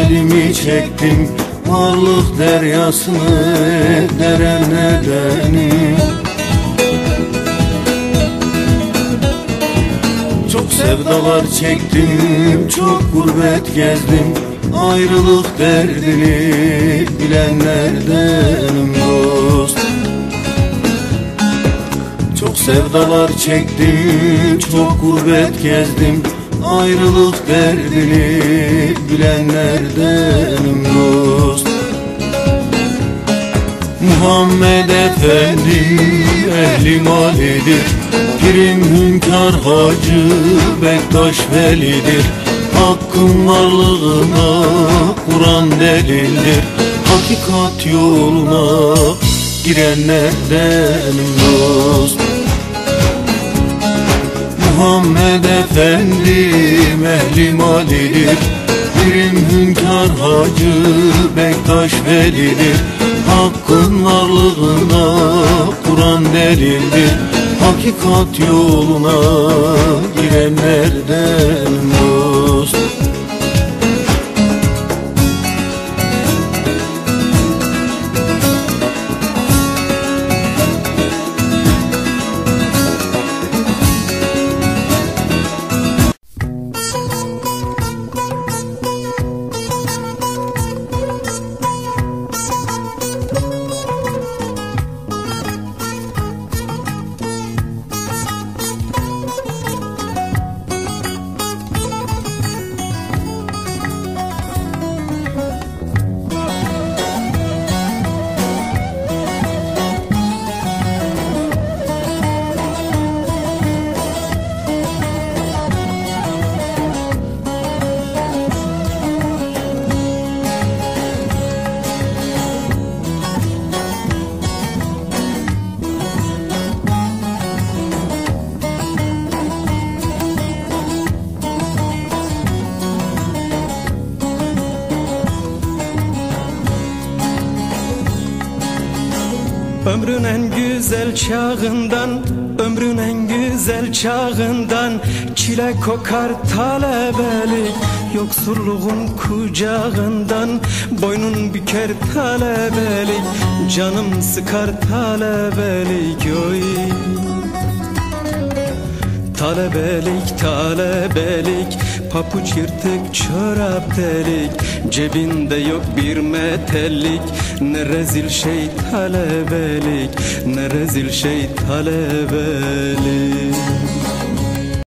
elimi çektim, varlık deryasını derene benim. Çok sevdalar çektim, çok gurbet gezdim, ayrılık derdini bilenlerdenim dost. Çok sevdalar çektim, çok gurbet gezdim, ayrılık derdini bilenlerdenim dost. Muhammed Efendi ehli malidir, Pirim Hünkar Hacı Bektaş Velidir. Hakkın varlığına Kur'an delildir, hakikat yoluna girenlerdenim dost. Muhammed Efendi ehli malidir, Pirim Hünkar Hacı Bektaş Velidir. Hakkın varlığına Kur'an delildir, hakikat yoluna girenlerdenim dost. Ömrün en güzel çağından, ömrün en güzel çağından çile kokar talebelik, yoksulluğun kucağından boynun büker talebelik, canım sıkar talebelik. Oy talebelik, talebelik, papuç yırtık, çorap delik, cebinde yok bir metellik. Ne rezil şey talebelik, ne rezil şey talebelik.